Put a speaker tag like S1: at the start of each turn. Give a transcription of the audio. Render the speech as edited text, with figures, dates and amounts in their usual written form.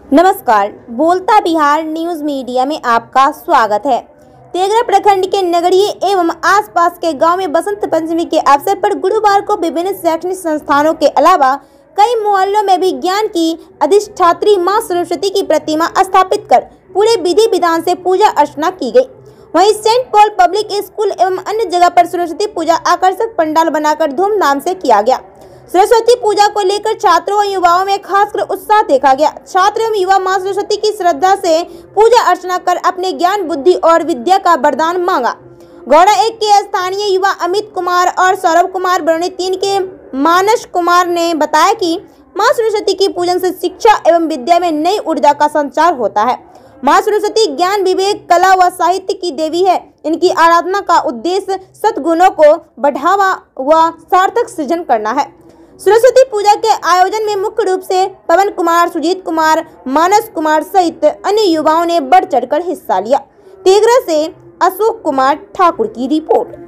S1: नमस्कार, बोलता Bihar news media में आपका स्वागत है। तेघरा प्रखंड के नगरीय एवं आसपास के गांव में बसंत पंचमी के अवसर पर गुरुवार को विभिन्न शैक्षणिक संस्थानों के अलावा कई मोहल्लों में भी ज्ञान की अधिष्ठात्री मां सरस्वती की प्रतिमा स्थापित कर पूरे विधि विधान से पूजा अर्चना की गई। वहीं सेंट पॉल पब्लिक स्कूल एवं अन्य जगह पर सरस्वती पूजा आकर्षक पंडाल बनाकर धूमधाम से किया गया। सरस्वती पूजा को लेकर छात्रों और युवाओं में खासकर उत्साह देखा गया। छात्र एवं युवा मां सरस्वती की श्रद्धा से पूजा अर्चना कर अपने ज्ञान, बुद्धि और विद्या का वरदान मांगा। गौड़ा 1 के स्थानीय युवा अमित कुमार और सौरभ कुमार, बरौनी 3 के मानस कुमार ने बताया कि मां सरस्वती की पूजन से शिक्षा एवं विद्या में नई ऊर्जा का संचार होता है। मां सरस्वती ज्ञान, विवेक, कला व साहित्य की देवी है। इनकी आराधना का उद्देश्य सद्गुणों को बढ़ावा व सार्थक सृजन करना है। सरस्वती पूजा के आयोजन में मुख्य रूप से पवन कुमार, सुजीत कुमार, मानस कुमार सहित अन्य युवाओं ने बढ़ चढ़कर हिस्सा लिया। तेघरा से अशोक कुमार ठाकुर की रिपोर्ट।